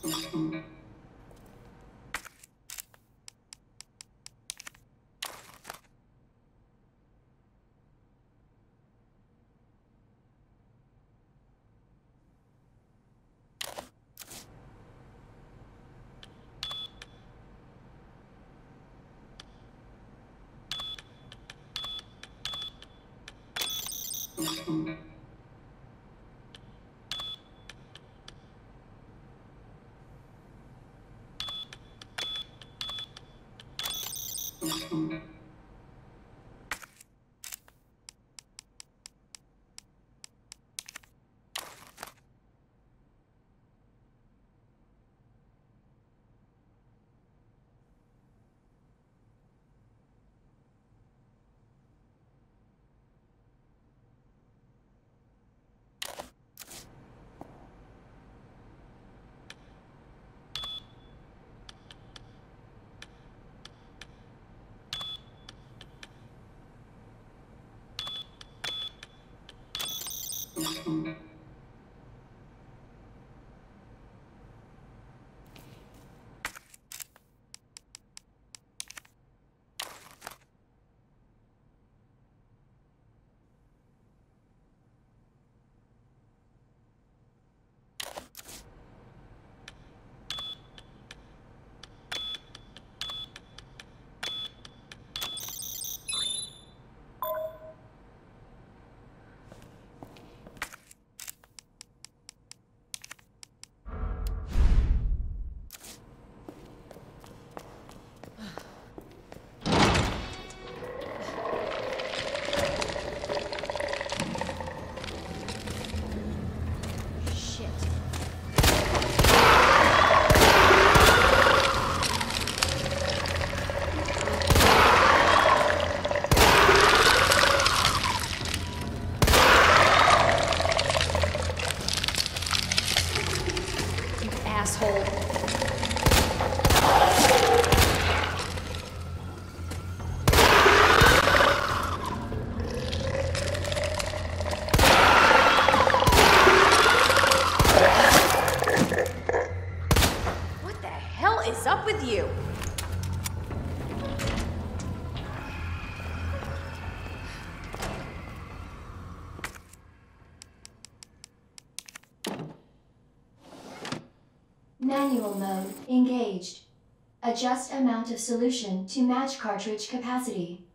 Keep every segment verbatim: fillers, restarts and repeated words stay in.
Manual mode engaged. Adjust amount of solution to match cartridge capacity.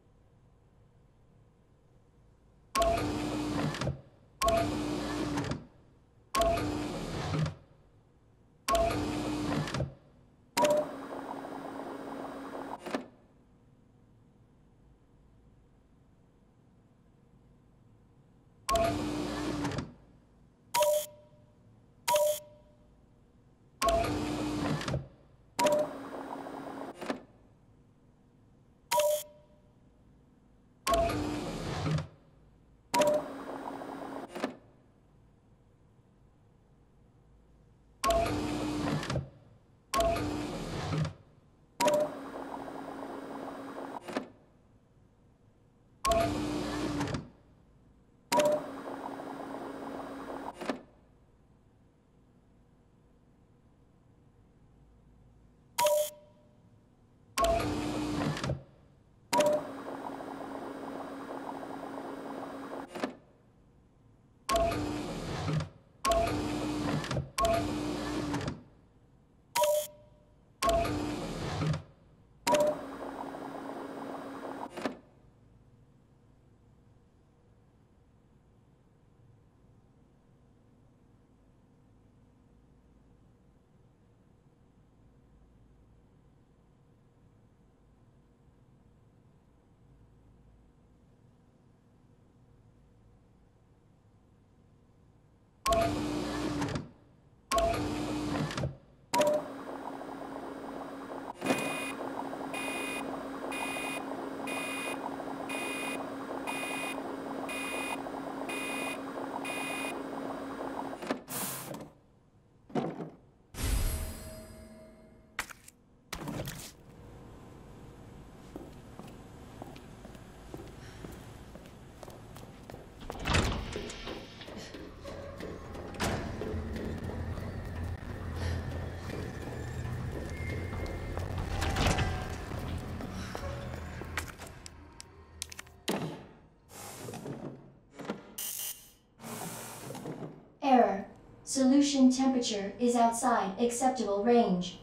Solution temperature is outside acceptable range.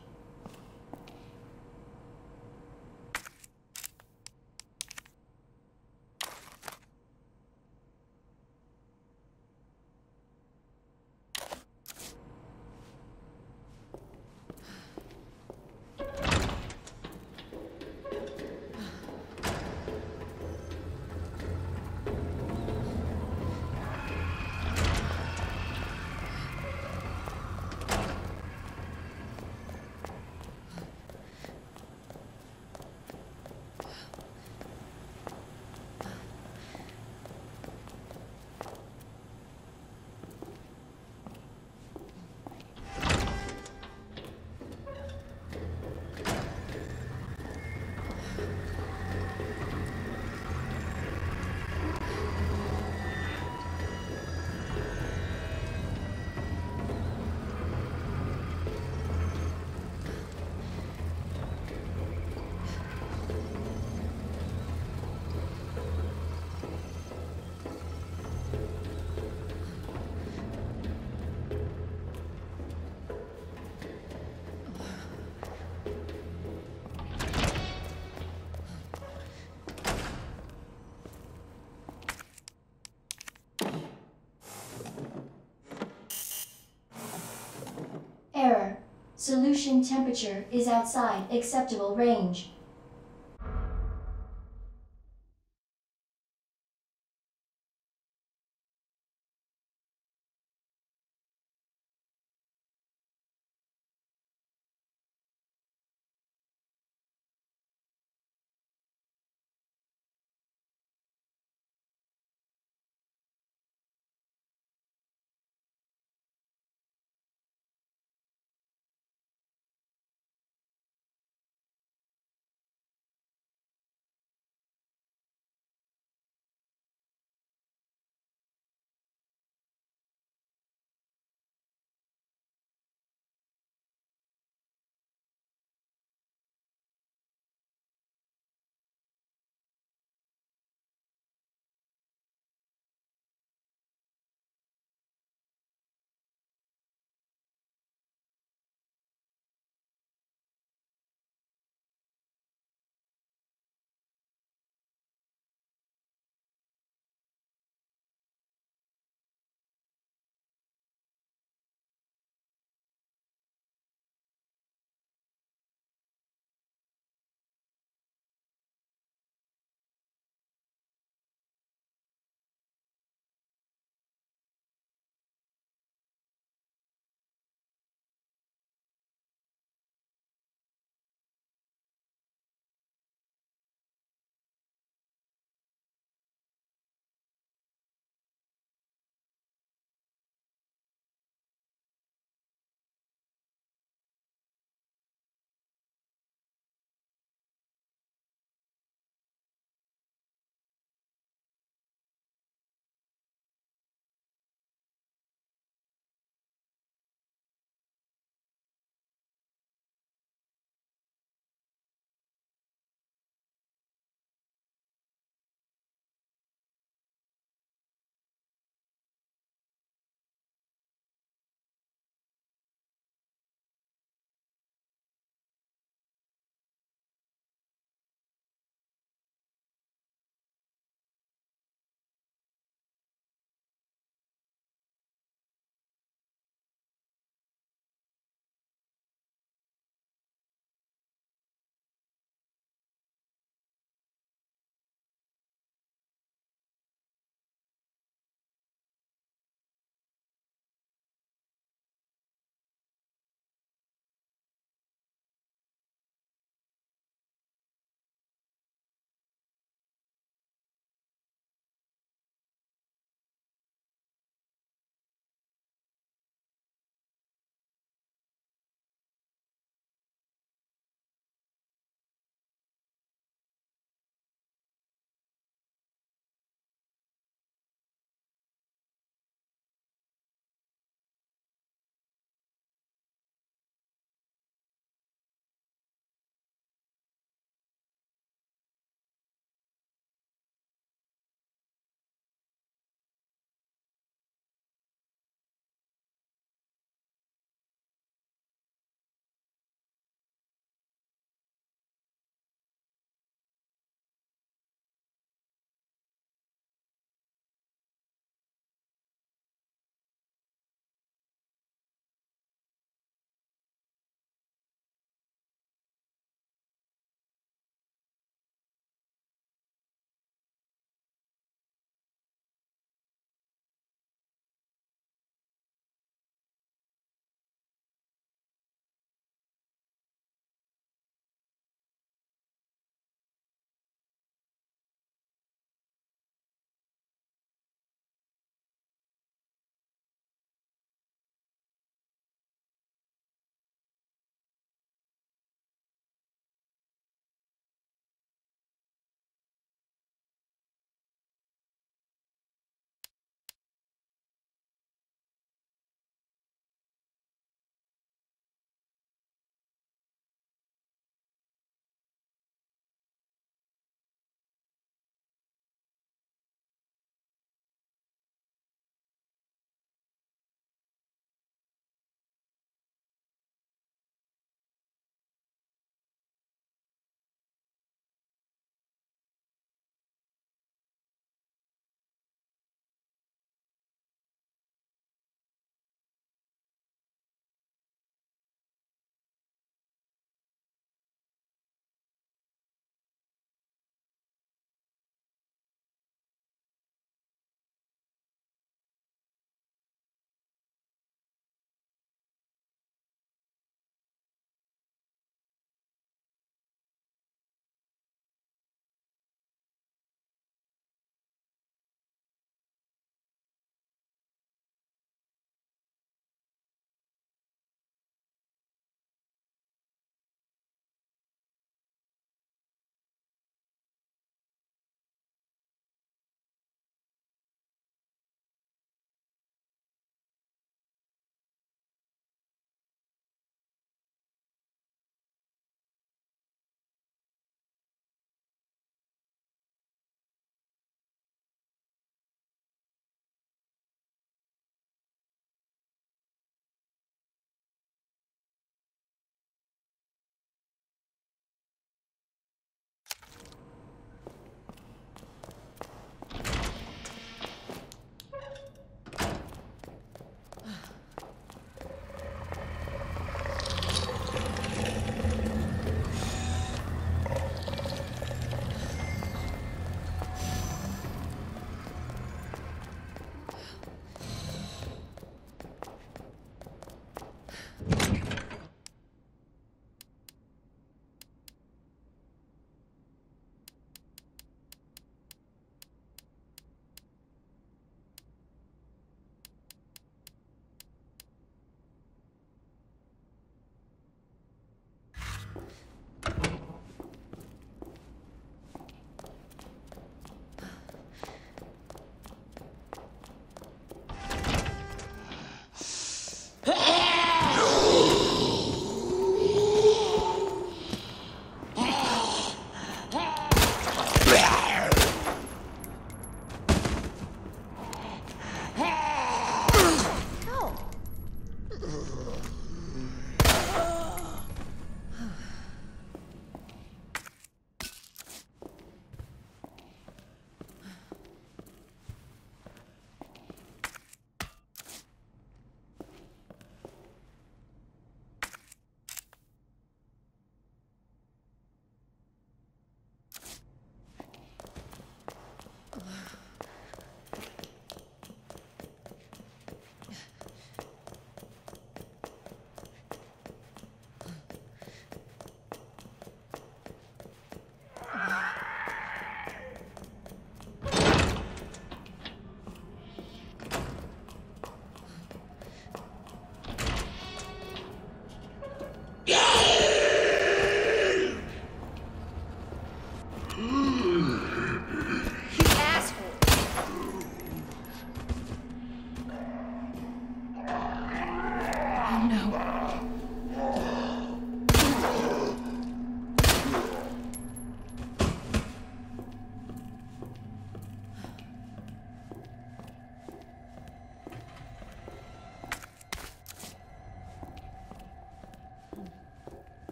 Error. Solution temperature is outside acceptable range.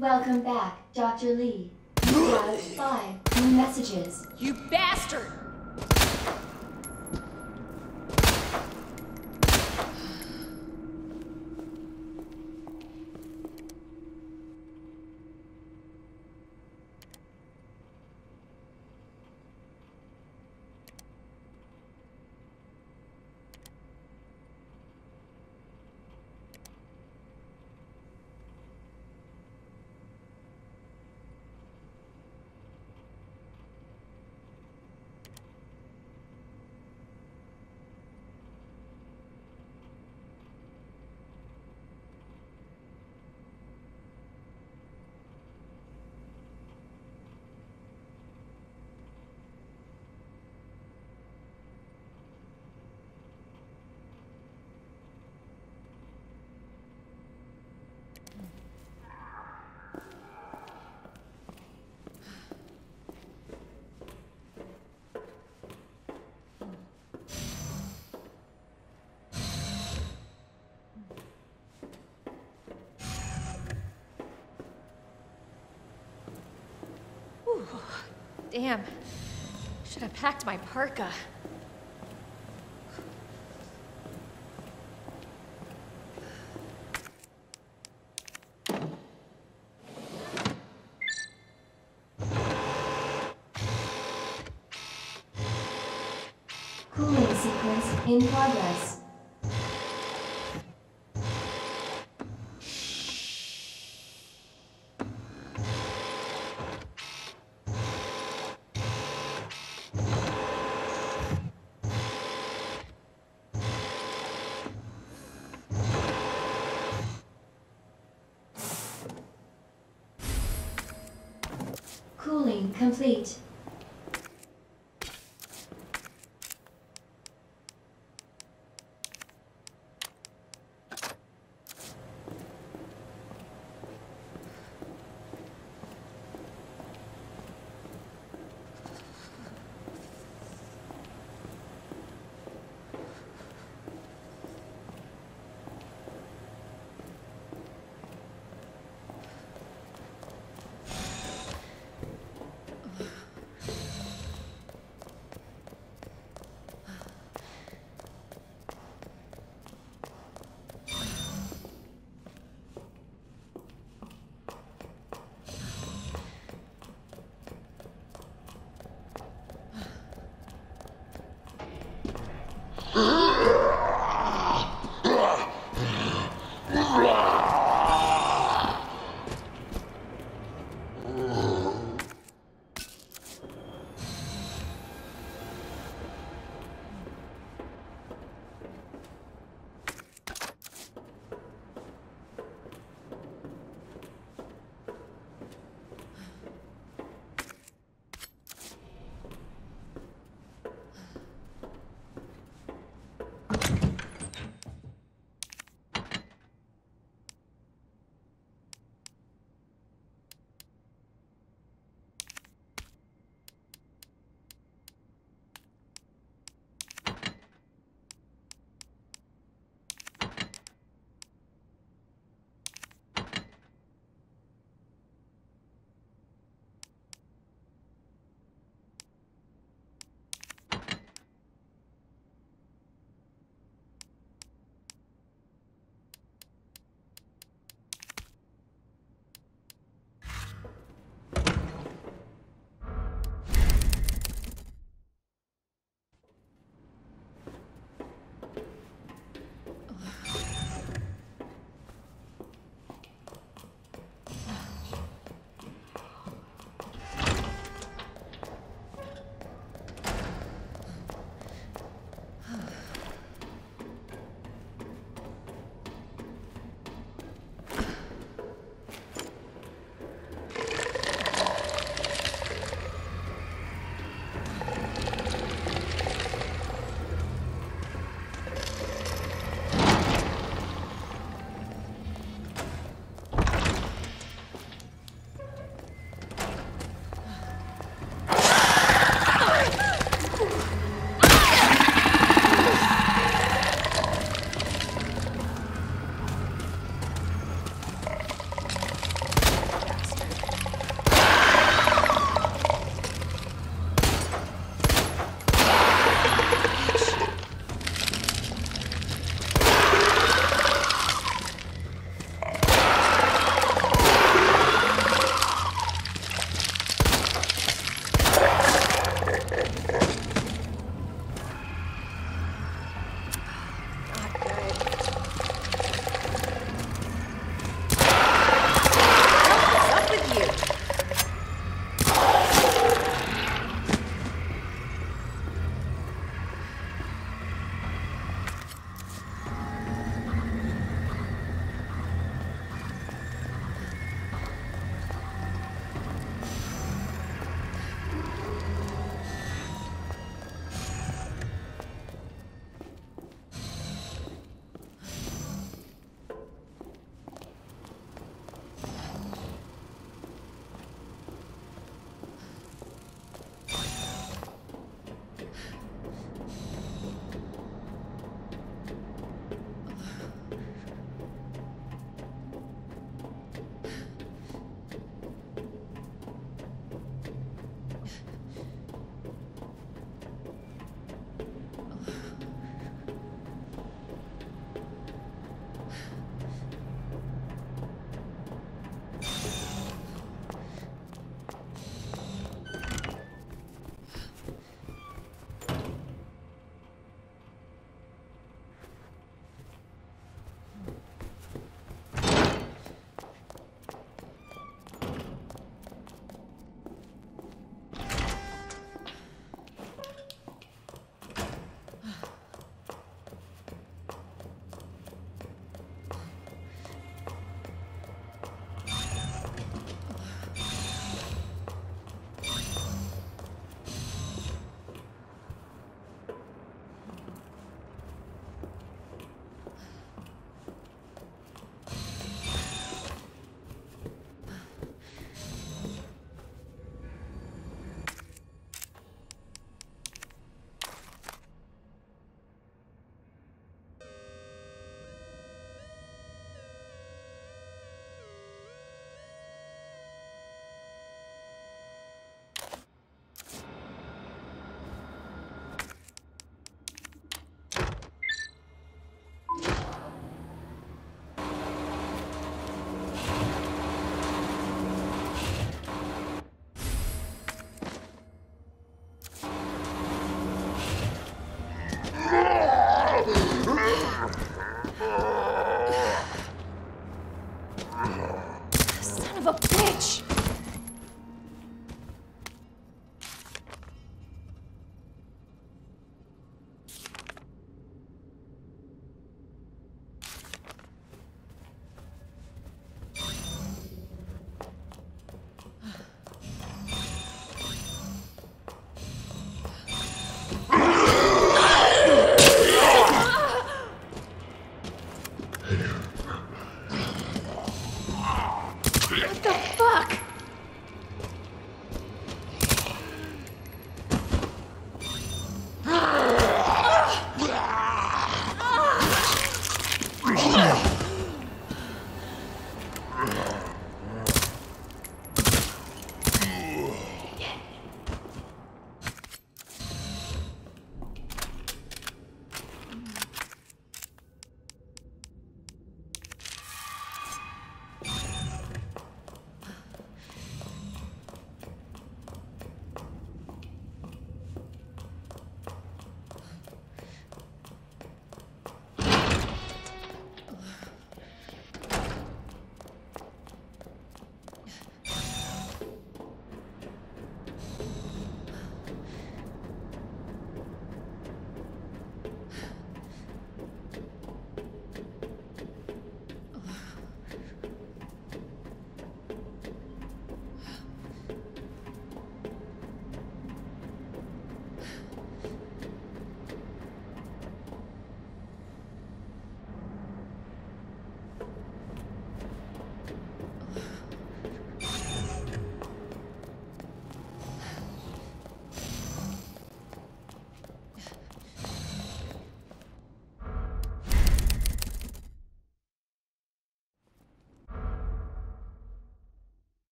Welcome back, Doctor Lee. You have five new messages. You bastard! Damn. Should have packed my parka. Cooling sequence in progress. Cooling complete.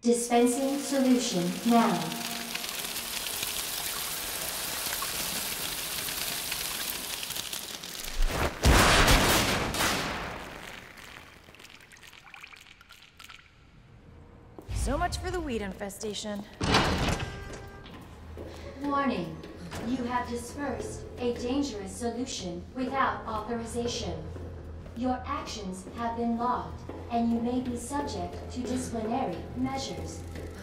Dispensing solution now. So much for the weed infestation. Warning. You have dispersed a dangerous solution without authorization. Your actions have been logged, and you may be subject to disciplinary measures.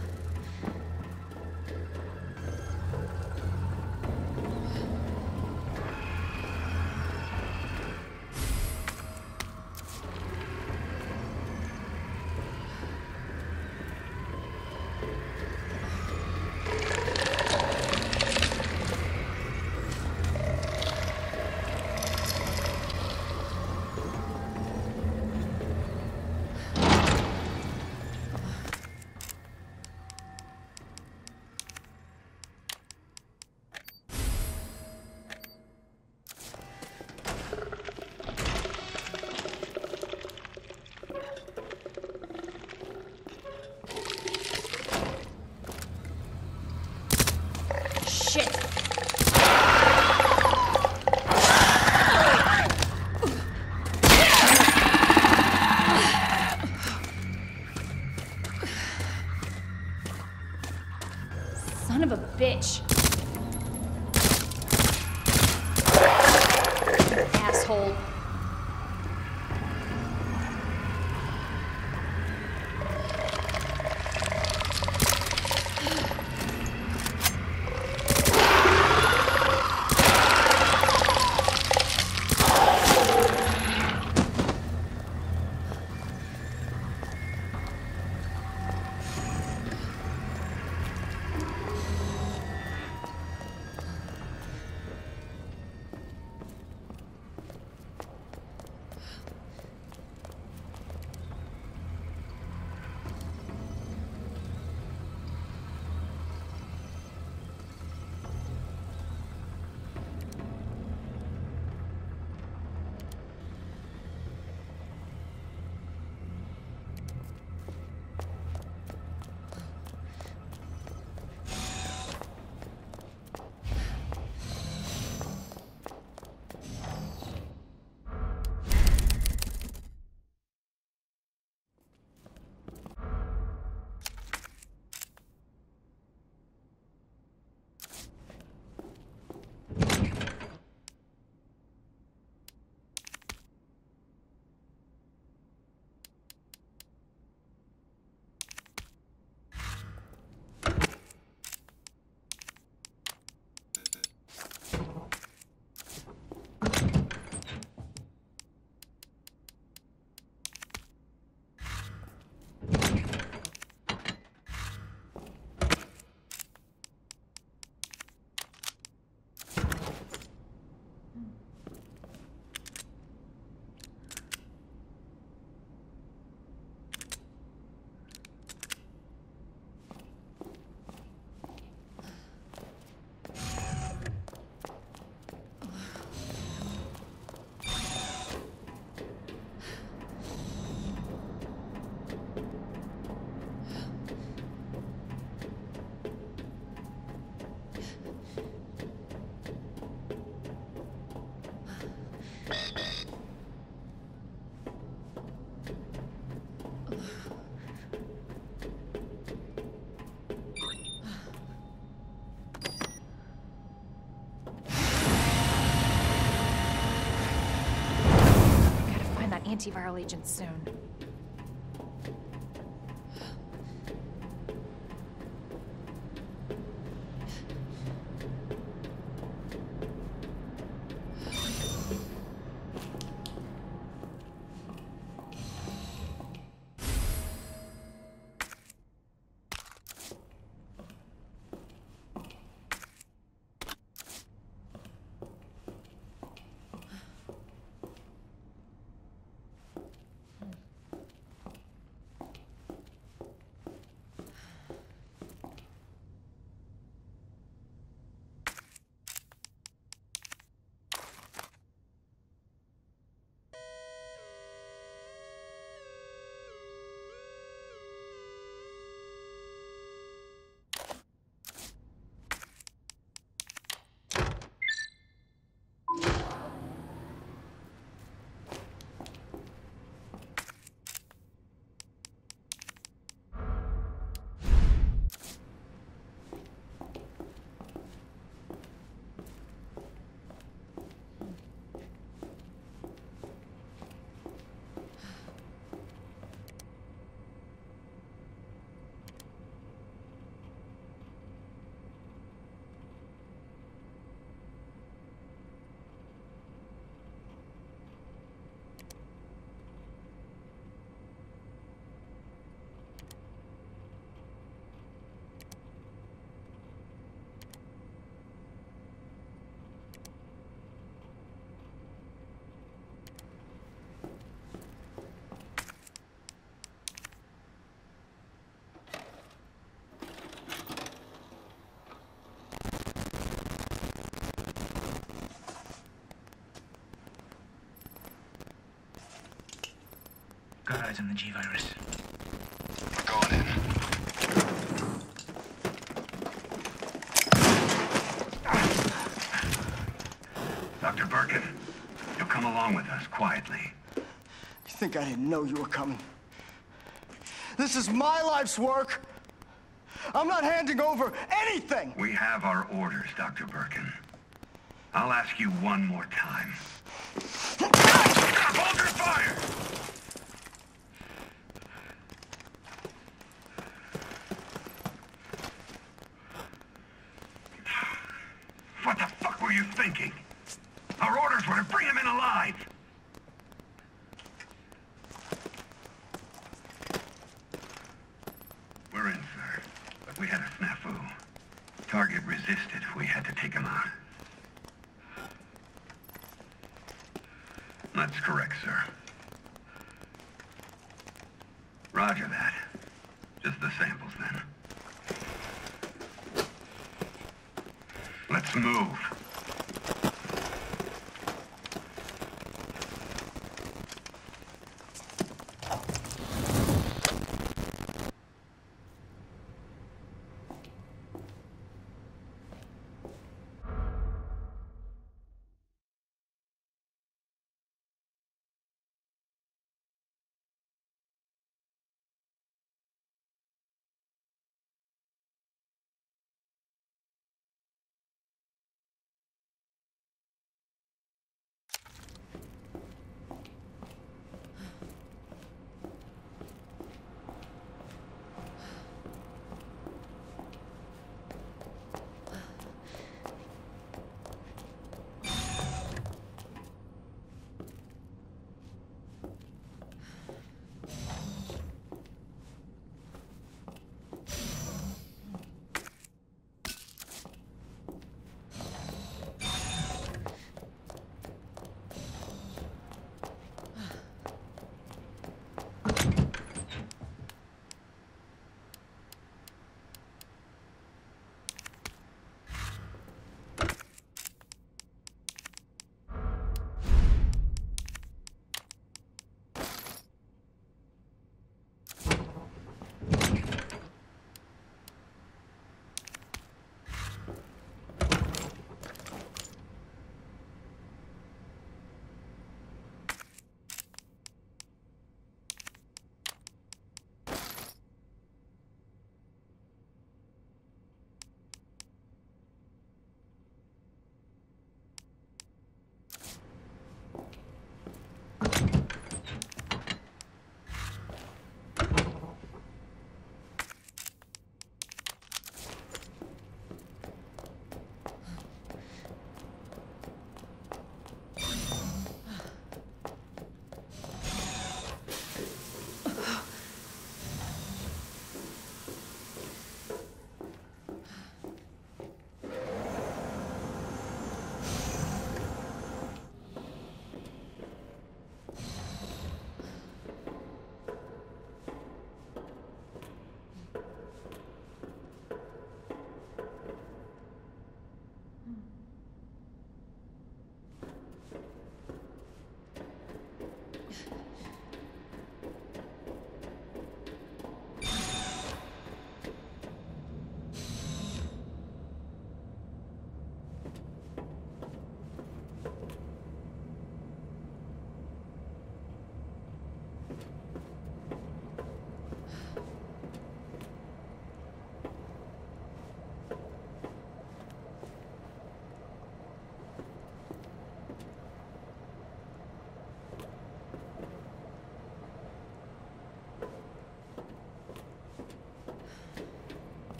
Son of a bitch. Asshole. Antiviral agent soon. Got eyes on the G-Virus. Going in. Doctor Birkin, you'll come along with us quietly. You think I didn't know you were coming? This is my life's work. I'm not handing over anything. We have our orders, Doctor Birkin. I'll ask you one more time. Hold your fire! What the fuck were you thinking? Our orders were to bring him in alive! We're in, sir. But we had a snafu. Target resisted. We had to take him out. That's correct, sir. Roger that. Just the samples, then. Let's move.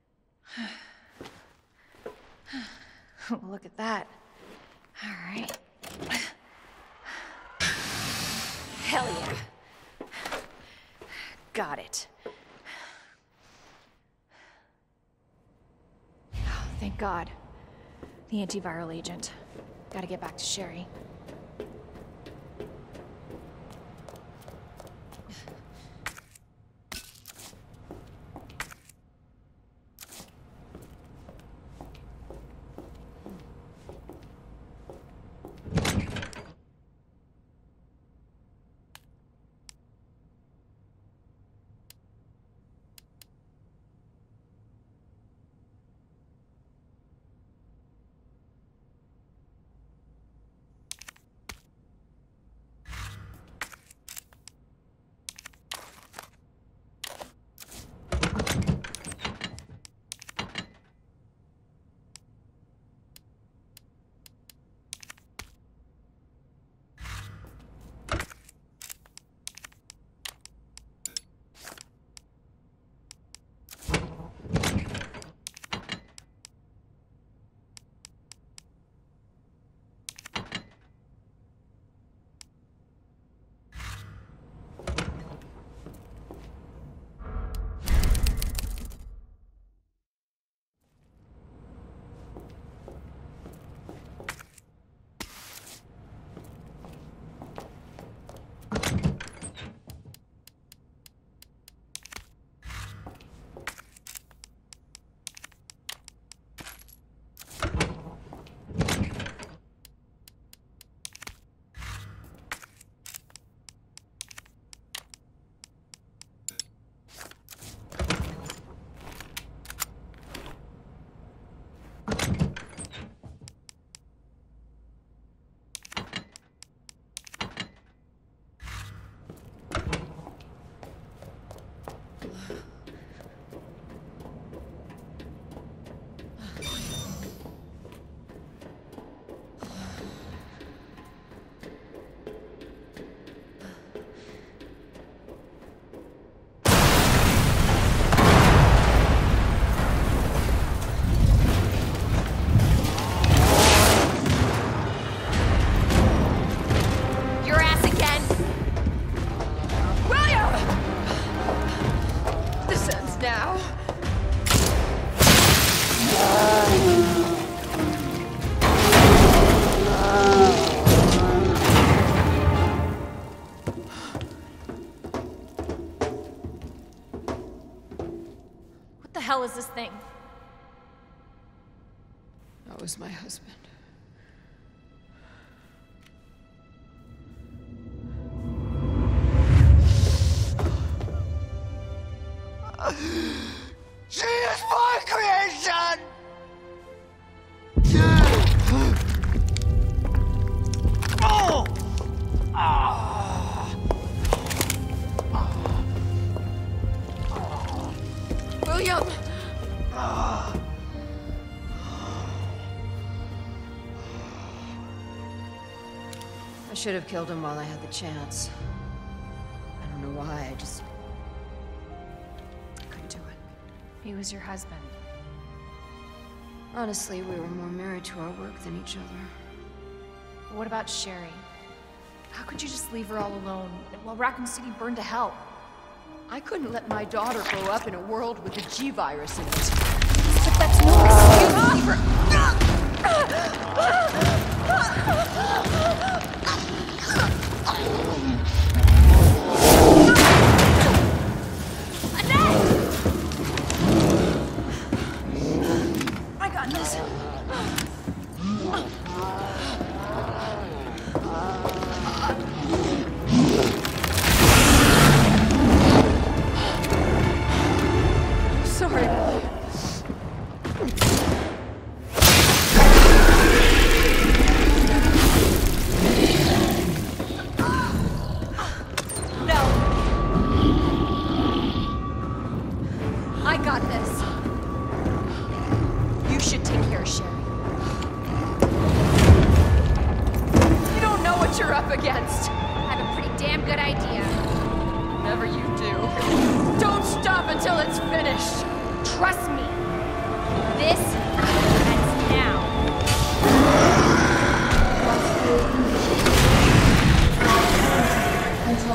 Look at that. All right. Hell yeah. Got it. Oh, thank God. The antiviral agent. Gotta get back to Sherry. What the hell is this thing? That was my husband. She is my creation! Oh! William! I should have killed him while I had the chance. I don't know why, I just... couldn't do it. He was your husband. Honestly, we were more married to our work than each other. What about Sherry? How could you just leave her all alone while Raccoon City burned to hell? I couldn't let my daughter grow up in a world with a G virus in it. But that's no excuse for... I got this. Sorry, Billy. No. I got this. You should take care of Sherry. You don't know what you're up against. I have a pretty damn good idea. Whatever you do, don't stop until it's finished. Trust me. This ends now. Until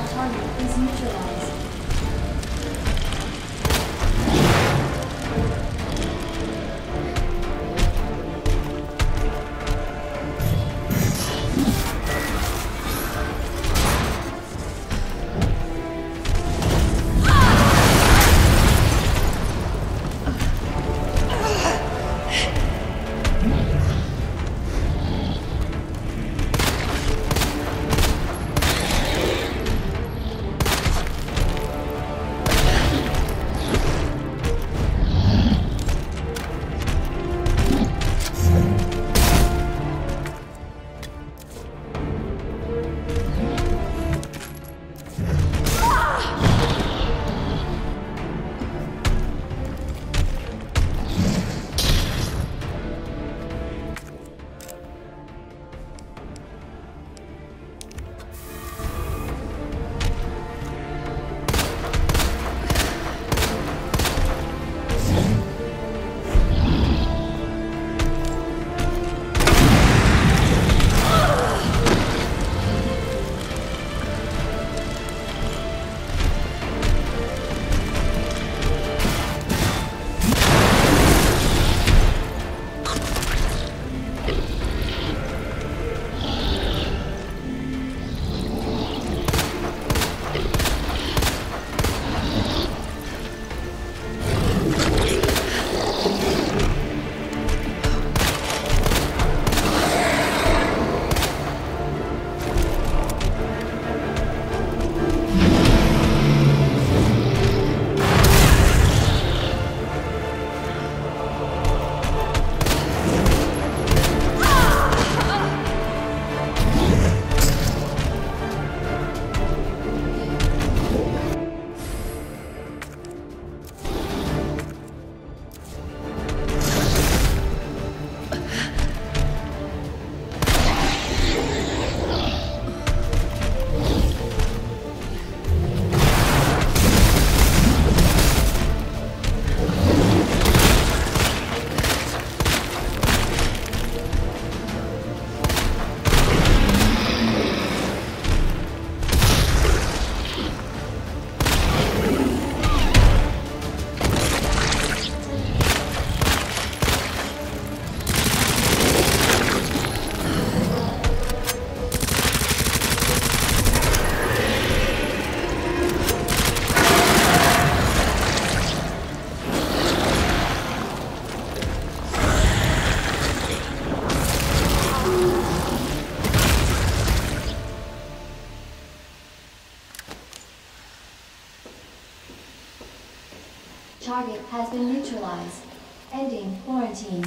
target has been neutralized. Ending quarantine.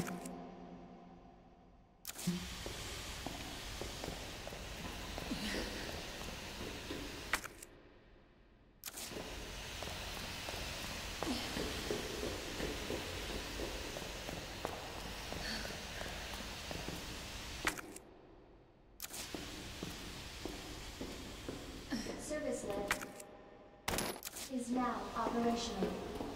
Service lab is now operational.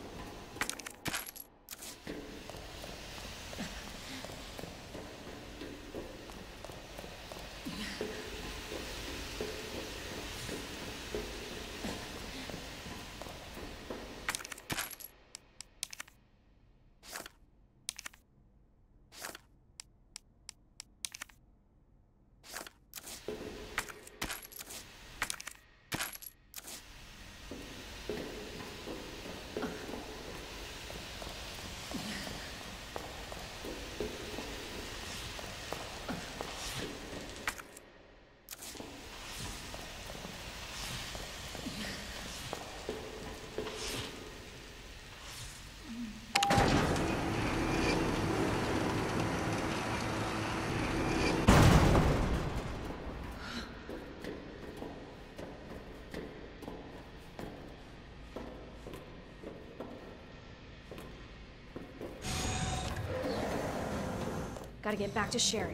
Gotta get back to Sherry.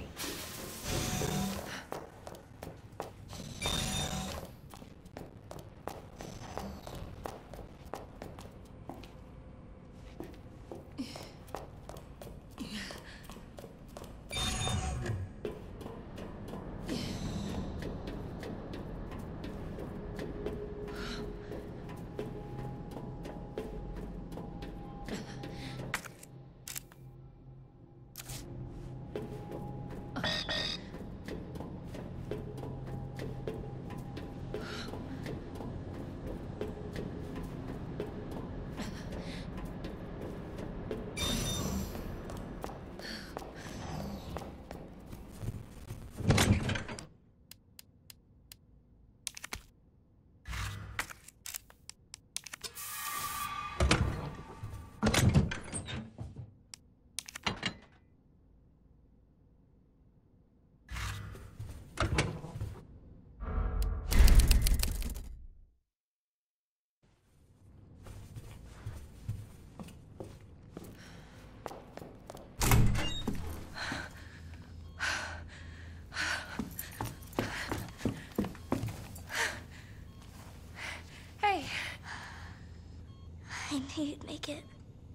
I knew you'd make it.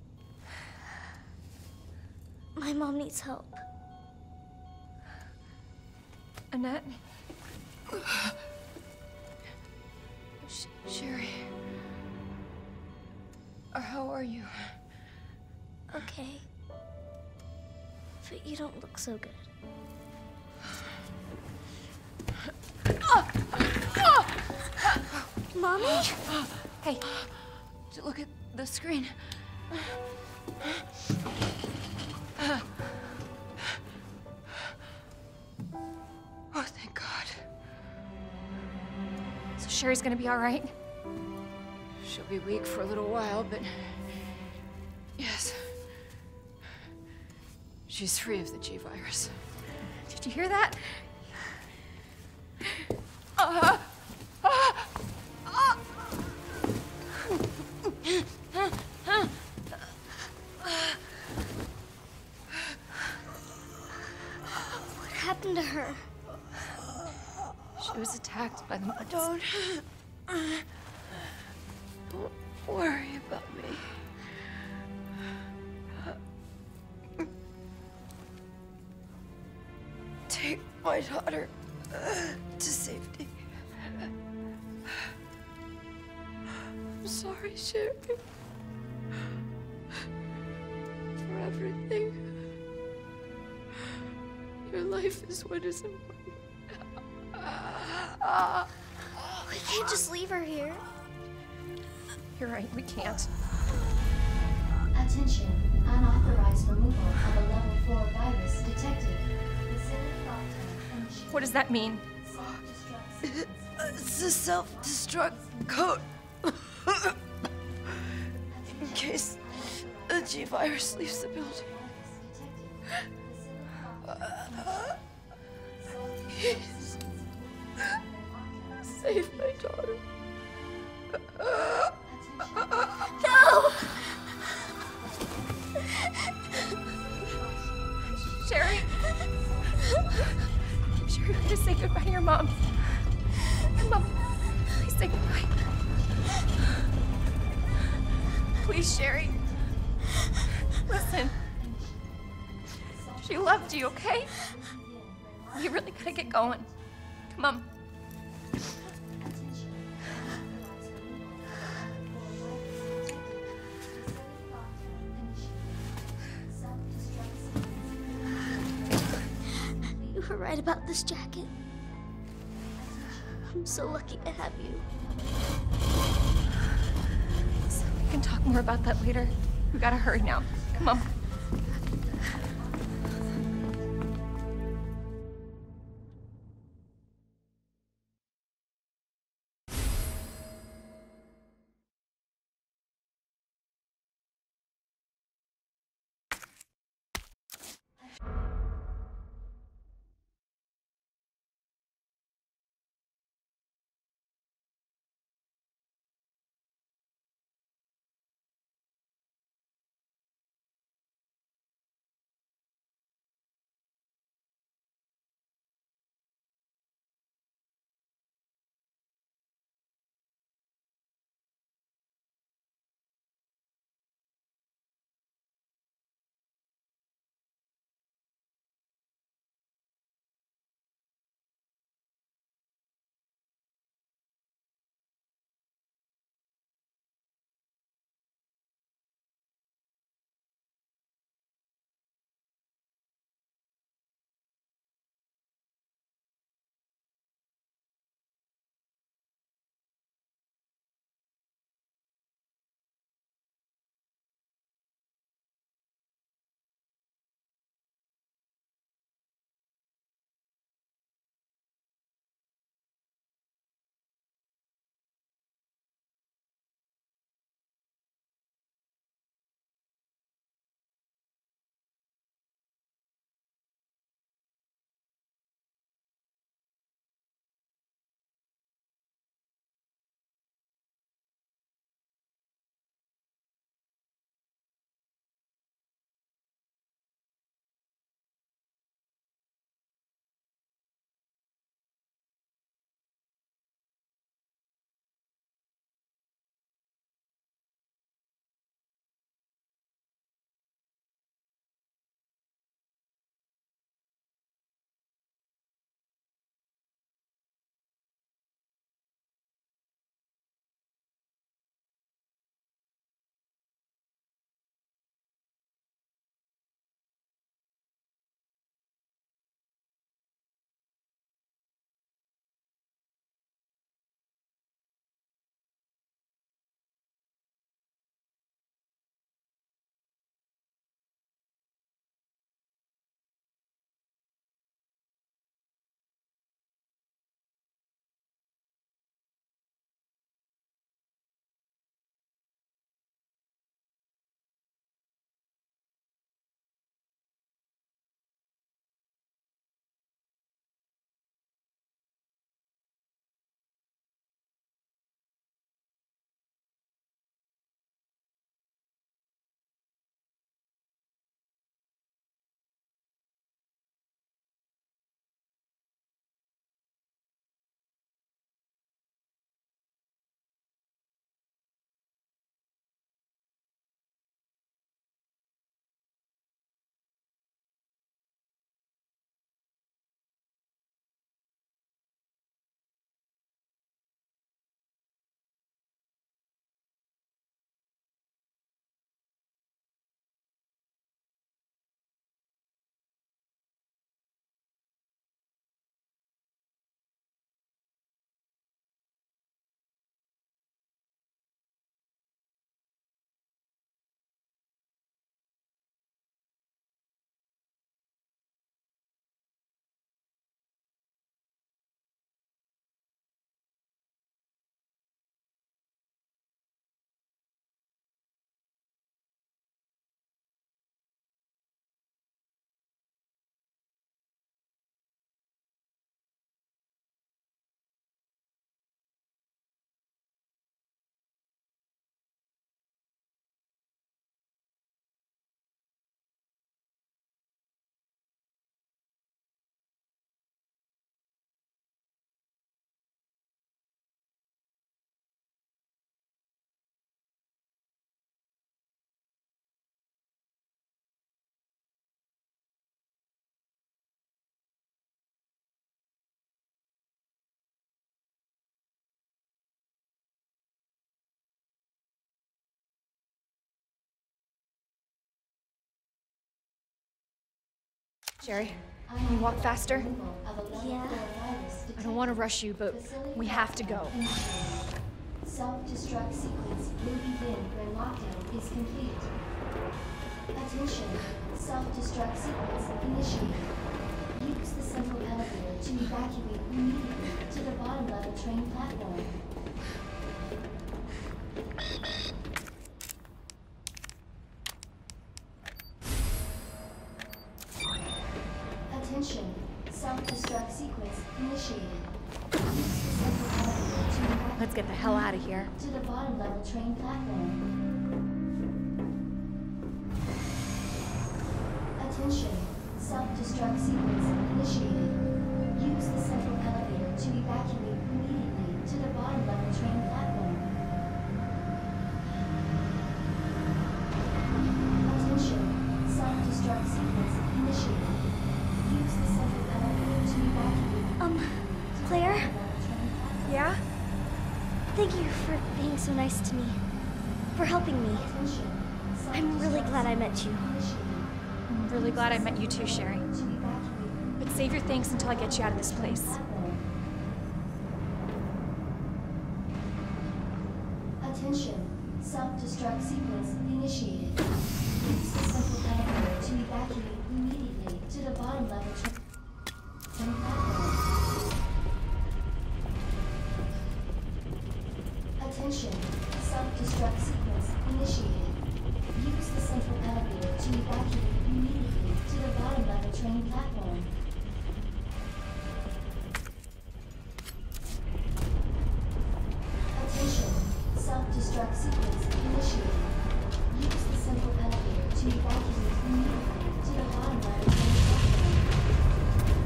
My mom needs help. Annette? Sh Sherry? Or how are you? Okay. But you don't look so good. Mommy? Hey, look at the screen. Oh, thank God. So Sherry's gonna be all right? She'll be weak for a little while, but yes. She's free of the G virus. Did you hear that? Uh, uh, uh. What happened to her? She was attacked by the monsters. Don't... Don't worry about me. Take my daughter to safety. I'm sorry, Sherry. For everything. Your life is what is important. We can't just leave her here. You're right, we can't. Attention, unauthorized removal of a level four virus detected. What does that mean? It's a self-destruct code. In case the G virus leaves the building. Please. Save my daughter. No! Sherry. Sherry, we gotta say goodbye to your mom. Mom, please say goodbye. Please, Sherry. Listen. She loved you, okay? You really gotta get going. Come on. You were right about this jacket. I'm so lucky to have you. So we can talk more about that later. We gotta hurry now. Come on. Sherry, can you walk faster? Yeah. I don't want to rush you, but we have to go. Self-destruct sequence will begin when lockdown is complete. Attention, self-destruct sequence initiated. Use the central elevator to evacuate immediately to the bottom level train platform. Attention, self-destruct sequence initiated. Use the central elevator to evacuate Let's get the hell out of here. to the bottom level train platform. Attention, self-destruct sequence initiated. Use the central elevator to evacuate immediately to the bottom level train platform. Attention, self-destruct sequence initiated. Use the central elevator to evacuate Um, Claire? level train platform. Yeah? Thank you for being so nice to me. For helping me. Attention, I'm really glad I met you. initiated. I'm really glad I met you too, Sherry. To evacuate But save your thanks until I get you out of this place. platform. Attention, self-destruct sequence initiated. Use the central elevator to evacuate immediately to the bottom level train platform. Attention, self-destruct sequence initiated. Use the central elevator to evacuate immediately to the bottom level train platform. Attention, self-destruct sequence initiated. Use the central elevator to evacuate immediately to the bottom level train platform.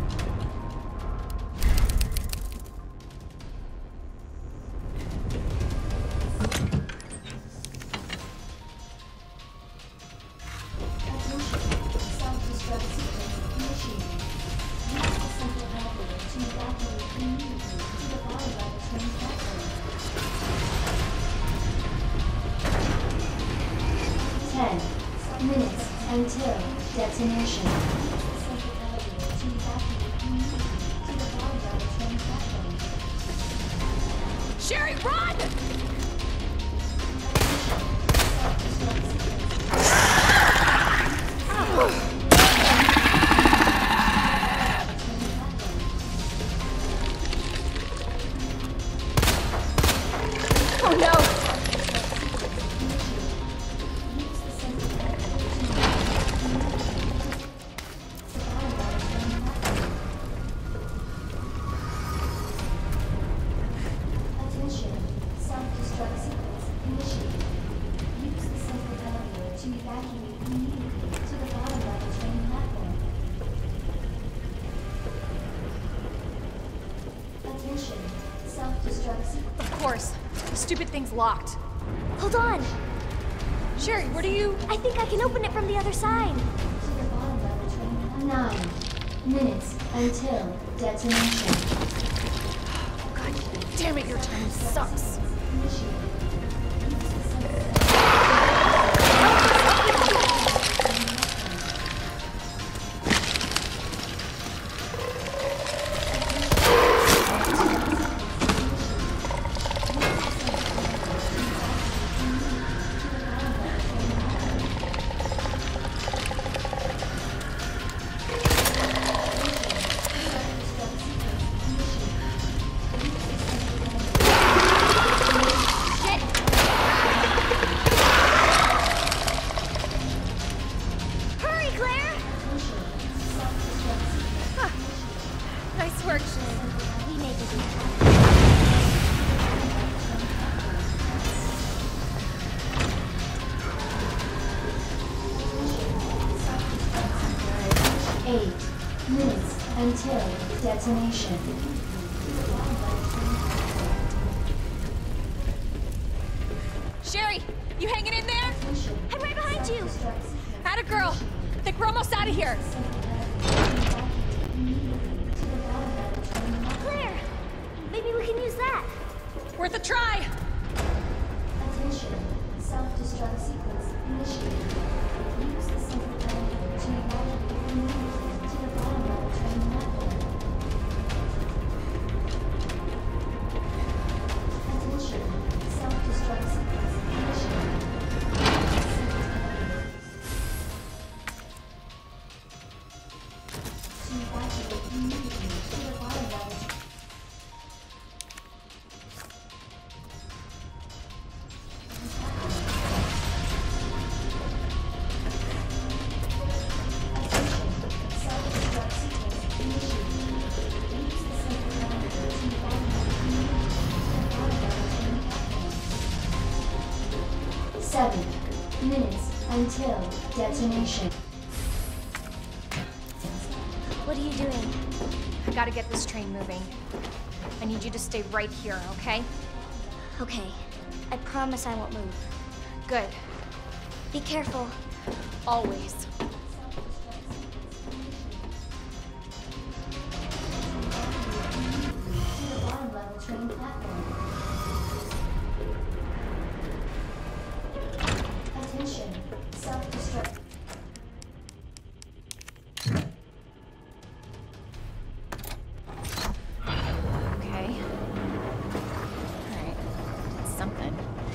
Attention, self-destruct sequence initiated. Use the central elevator to evacuate immediately to the bottom level train platform. Ten minutes until detonation. Use the central elevator to evacuate immediately to the bottom level train platform. Sherry, run! Self-destruct sequence. Oh no! Use the central elevator to evacuate immediately to the bottom level train platform. Attention, self-destruct sequence initiated. Use the central elevator to evacuate immediately to the bottom level train platform. Attention, self-destruct sequence. Of course. The stupid thing's locked. Hold on. Sherry, what are you... I think I can open it from the other side. To the bottom level train. Nine minutes until detonation. God damn it, your time sucks. Initiated. Use the central Hurry, Claire! Nice work, Sherry. We made it. Eight minutes until detonation. Sherry, you hanging in there? I'm right behind you! Atta girl. Think we're almost out of here. Claire! Maybe we can use that. Worth a try. Attention, self-destruct sequence initiated. Use the central elevator to evacuate immediately minutes until detonation. What are you doing? I gotta get this train moving. I need you to stay right here, okay? Okay. I promise I won't move. Good. Be careful. Always. To the bottom level train platform. Attention. Self-destruct. Okay. Alright. That's something.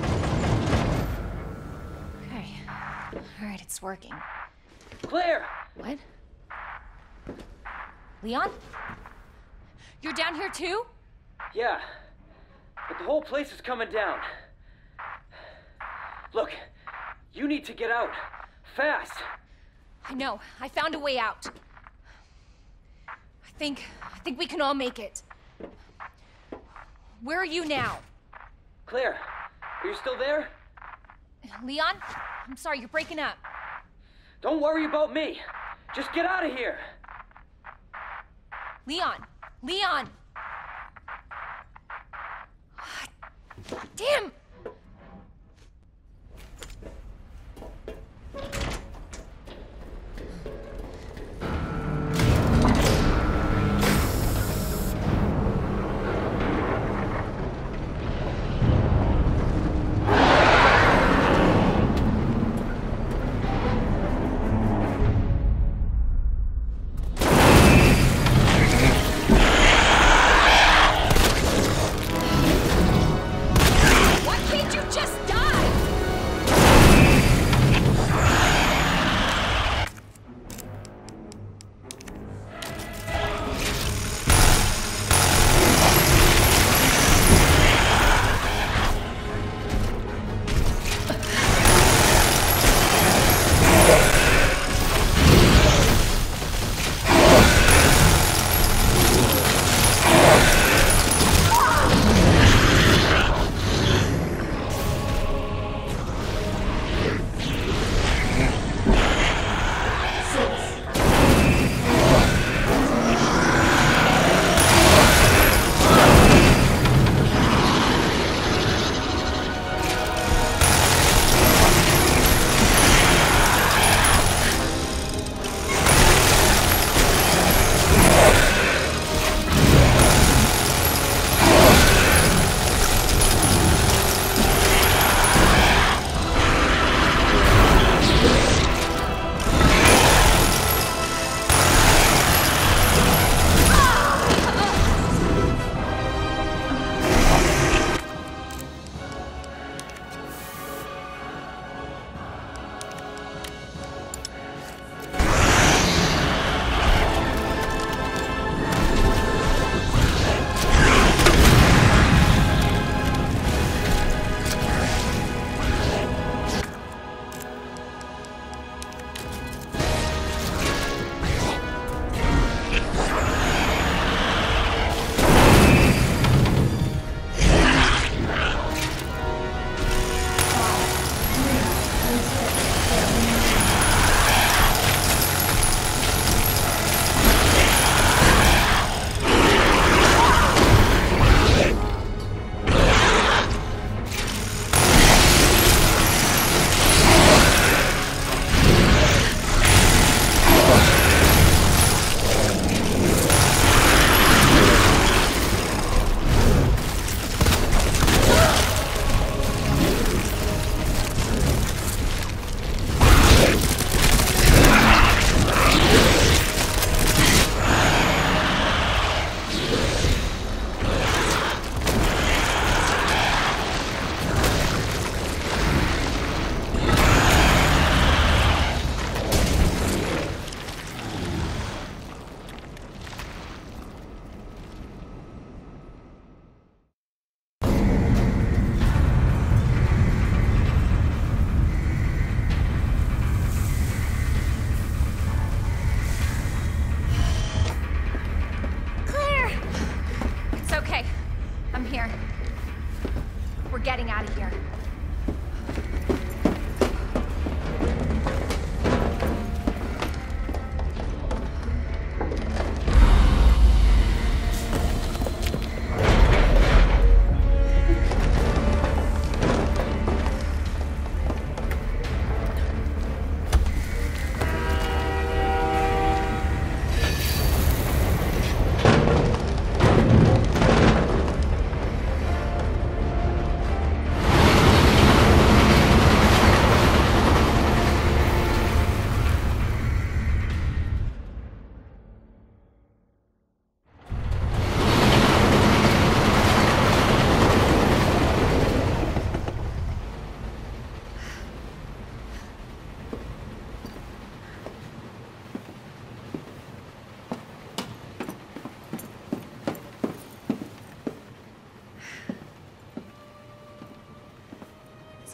Okay. Alright, it's working. Claire! What? Leon? You're down here too? Yeah, but the whole place is coming down. Look, you need to get out. Fast! I know. I found a way out. I think... I think we can all make it. Where are you now? Claire, are you still there? Leon? I'm sorry, you're breaking up. Don't worry about me. Just get out of here. Leon! Leon! Damn! Why can't you just die?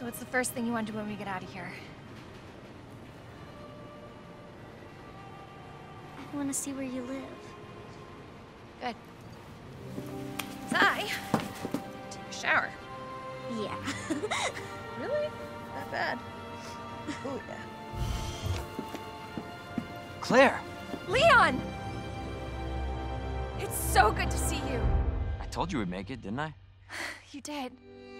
So what's the first thing you want to do when we get out of here? I want to see where you live. Good. 'Cause I take a shower. Yeah. Really? That bad? Oh yeah. Claire! Leon! It's so good to see you. I told you we'd make it, didn't I? You did.